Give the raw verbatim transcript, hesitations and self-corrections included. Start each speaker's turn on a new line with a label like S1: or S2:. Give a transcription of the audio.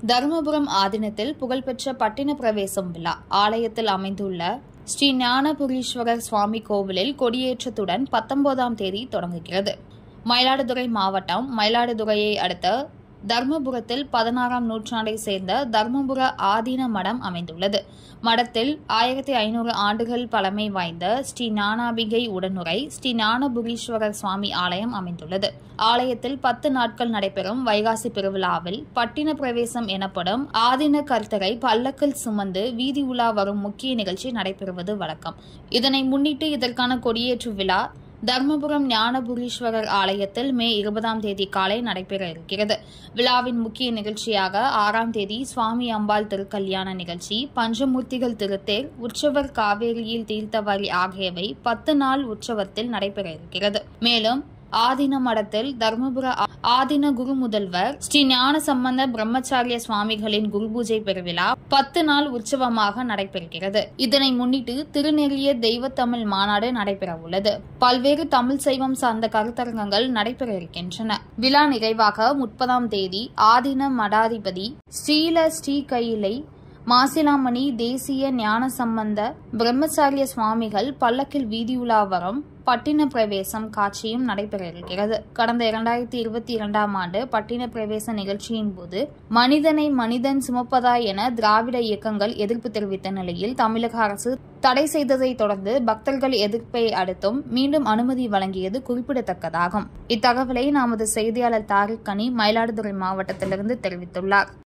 S1: தருமபுரம் ஆதீனத்தில் புகழ்பெற்ற பட்டின பிரவேசம் விழா ஆலயத்தில் அமைந்துள்ள ஸ்ரீ ஞானபுரீஸ்வரர் சுவாமி கோவிலில் கொடியேற்றத்துடன் பத்தொன்பதாம் தேதி தொடங்குகிறது. மயிலாடுதுறை மாவட்டம் மயிலாடுதுறையை அடுத்த தர்மபுரத்தில் பதினாறாம் நூற்றாண்டை சேர்ந்த தர்மபுர ஆதீன மடம் அமைந்துள்ளது. மடத்தில் ஆயிரத்தி ஐநூறு ஆண்டுகள் பழமை வாய்ந்த ஸ்ரீ ஞானாம்பிகை உடனுரை ஸ்ரீ ஞானபுரீஸ்வரர் சுவாமி ஆலயம் அமைந்துள்ளது. ஆலயத்தில் பத்து நாட்கள் நடைபெறும் வைகாசி பெருவிழாவில் பட்டின பிரவேசம் எனப்படும் ஆதீன கர்த்தரை பல்லக்கில் சுமந்து வீதி உலா வரும் முக்கிய நிகழ்ச்சி நடைபெறுவது வழக்கம். இதனை முன்னிட்டு இதற்கான கொடியேற்று விழா தர்மபுரம் ஞானபுரீஸ்வரர் ஆலயத்தில் மே இருபதாம் தேதி காலை நடைபெற இருக்கிறது. விழாவின் முக்கிய நிகழ்ச்சியாக ஆறாம் தேதி சுவாமி அம்பாள் திருக்கல்யாண நிகழ்ச்சி, பஞ்சமூர்த்திகள் திருத்தேர், உற்சவர் காவேரியில் தீர்த்தவாரி ஆகியவை பத்து நாள் உற்சவத்தில் நடைபெற இருக்கிறது. மேலும் ஆதீன மடத்தில் தர்மபுர ஆதீன குரு முதல்வர் ஸ்ரீ ஞான சம்பந்த பிரம்மச்சாரிய சுவாமிகளின் குரு பூஜை பெருவிழா பத்து நாள் உற்சவமாக நடைபெறுகிறது. இதனை முன்னிட்டு திருநெறிய தெய்வ தமிழ் மாநாடு நடைபெற உள்ளது. பல்வேறு தமிழ் சைவம் சார்ந்த கருத்தரங்கங்கள் நடைபெற இருக்கின்றன. விழா நிறைவாக முப்பதாம் தேதி ஆதீன மடாதிபதி ஸ்ரீல ஸ்ரீகையிலை மாசிலாமணி தேசிய ஞான சம்பந்த பிரம்மச்சாரிய சுவாமிகள் பல்லக்கில் வீதியுலா வரும் பட்டின பிரவேசம் காட்சியும் நடைபெற இருக்கிறது. கடந்த இரண்டாயிரத்தி இருபத்தி இரண்டாம் ஆண்டு பட்டின பிரவேச நிகழ்ச்சியின் போது மனிதனை மனிதன் சுமப்பதா என திராவிட இயக்கங்கள் எதிர்ப்பு தெரிவித்த நிலையில் தமிழக அரசு தடை செய்ததை தொடர்ந்து பக்தர்கள் எதிர்ப்பை அடுத்தும் மீண்டும் அனுமதி வழங்கியது குறிப்பிடத்தக்கதாகும். இத்தகவலை நமது செய்தியாளர் தாரிக் கனி மயிலாடுதுறை மாவட்டத்திலிருந்து தெரிவித்துள்ளார்.